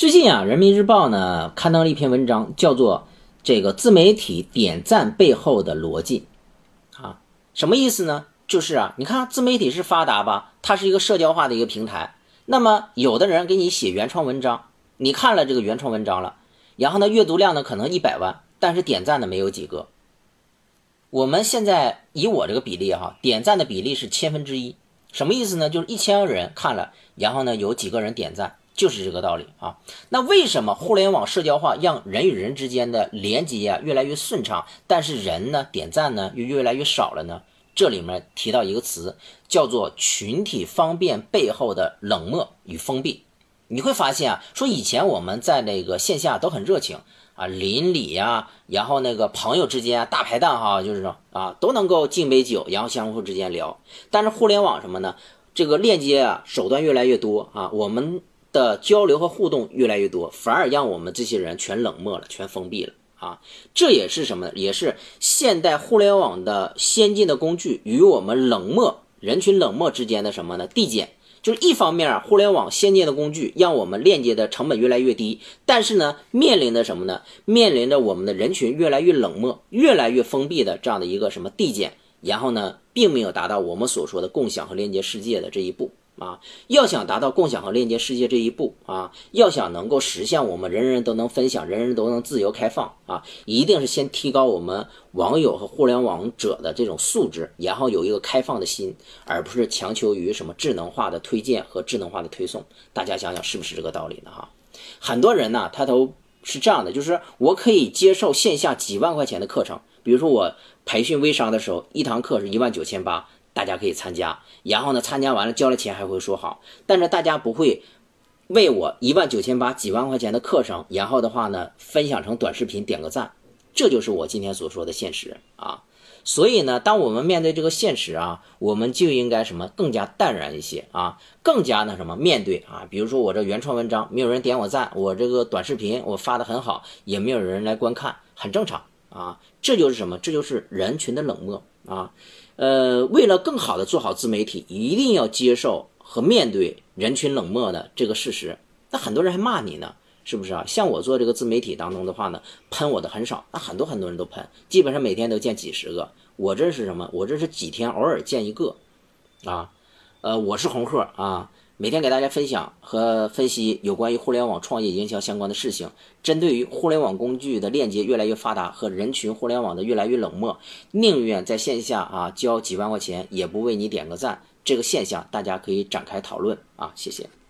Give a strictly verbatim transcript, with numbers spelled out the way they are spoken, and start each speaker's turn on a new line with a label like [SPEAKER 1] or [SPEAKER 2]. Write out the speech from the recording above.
[SPEAKER 1] 最近啊，人民日报呢刊登了一篇文章，叫做这个自媒体点赞背后的逻辑啊，什么意思呢？就是啊，你看自媒体是发达吧，它是一个社交化的一个平台。那么有的人给你写原创文章，你看了这个原创文章了，然后呢阅读量呢可能一百万，但是点赞的没有几个。我们现在以我这个比例哈，点赞的比例是千分之一，什么意思呢？就是一千个人看了，然后呢有几个人点赞。就是这个道理啊。那为什么互联网社交化让人与人之间的连接啊越来越顺畅，但是人呢点赞呢又越来越少了呢？这里面提到一个词，叫做群体方便背后的冷漠与封闭。你会发现啊，说以前我们在那个线下都很热情啊，邻里呀，然后那个朋友之间啊大排档哈，就是说啊都能够敬杯酒，然后相互之间聊。但是互联网什么呢？这个链接啊手段越来越多啊，我们的交流和互动越来越多，反而让我们这些人全冷漠了，全封闭了啊！这也是什么呢？也是现代互联网的先进的工具与我们冷漠人群冷漠之间的什么呢？递减。就是一方面啊，互联网先进的工具让我们链接的成本越来越低，但是呢，面临的什么呢？面临着我们的人群越来越冷漠、越来越封闭的这样的一个什么递减，然后呢，并没有达到我们所说的共享和链接世界的这一步。啊，要想达到共享和链接世界这一步啊，要想能够实现我们人人都能分享，人人都能自由开放啊，一定是先提高我们网友和互联网者的这种素质，然后有一个开放的心，而不是强求于什么智能化的推荐和智能化的推送。大家想想是不是这个道理呢？哈，很多人呢，他都是这样的，就是我可以接受线下几万块钱的课程，比如说我培训微商的时候，一堂课是一万九千八。大家可以参加，然后呢，参加完了交了钱还会说好，但是大家不会为我一万九千八几万块钱的课程，然后的话呢，分享成短视频点个赞，这就是我今天所说的现实啊。所以呢，当我们面对这个现实啊，我们就应该什么更加淡然一些啊，更加呢什么面对啊。比如说我这原创文章没有人点我赞，我这个短视频我发的很好，也没有人来观看，很正常啊。这就是什么？这就是人群的冷漠啊。呃，为了更好的做好自媒体，一定要接受和面对人群冷漠的这个事实。那很多人还骂你呢，是不是啊？像我做这个自媒体当中的话呢，喷我的很少，那很多很多人都喷，基本上每天都见几十个。我这是什么？我这是几天偶尔见一个啊。呃，我是红鹤啊，每天给大家分享和分析有关于互联网创业营销相关的事情。针对于互联网工具的链接越来越发达和人群互联网的越来越冷漠，宁愿在线下啊交几万块钱也不为你点个赞，这个现象大家可以展开讨论啊，谢谢。